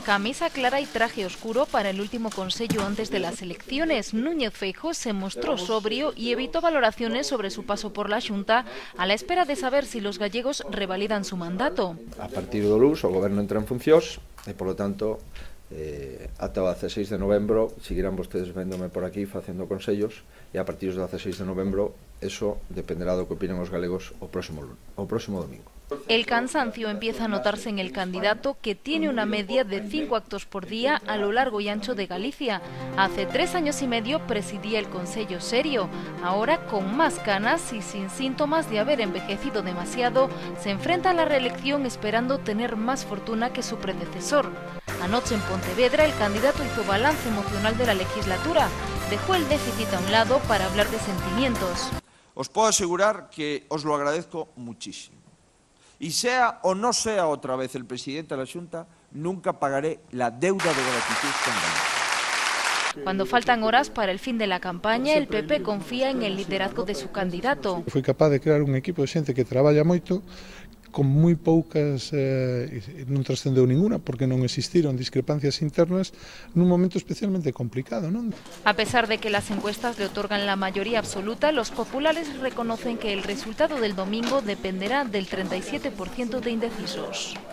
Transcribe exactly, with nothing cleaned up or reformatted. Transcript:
Camisa clara y traje oscuro para el último consello antes de las elecciones. Núñez Feijóo se mostró sobrio y evitó valoraciones sobre su paso por la Xunta a la espera de saber si los gallegos revalidan su mandato. A partir do luns o goberno entra en funcións e, polo tanto, eh, ata o dieciséis de novembro seguirán vostedes vendome por aquí facendo consellos e a partir do dieciséis de novembro eso dependerá do que opinen os galegos o próximo, o próximo domingo. El cansancio empieza a notarse en el candidato, que tiene una media de cinco actos por día a lo largo y ancho de Galicia. Hace tres años y medio presidía el Consello Serio. Ahora, con más canas y sin síntomas de haber envejecido demasiado, se enfrenta a la reelección esperando tener más fortuna que su predecesor. Anoche en Pontevedra, el candidato hizo balance emocional de la legislatura. Dejó el déficit a un lado para hablar de sentimientos. Os puedo asegurar que os lo agradezco muchísimo. Y sea o no sea otra vez el presidente de la Xunta, nunca pagaré la deuda de gratitud con Galicia. Cuando faltan horas para el fin de la campaña, el P P confía en el liderazgo de su candidato. Foi capaz de crear un equipo de xente que traballa moito, con moi poucas, eh, non trascendeu ninguna, porque non existiron discrepancias internas nun momento especialmente complicado, non? A pesar de que las encuestas le otorgan la mayoría absoluta, los populares reconocen que el resultado del domingo dependerá del treinta y siete por ciento de indecisos.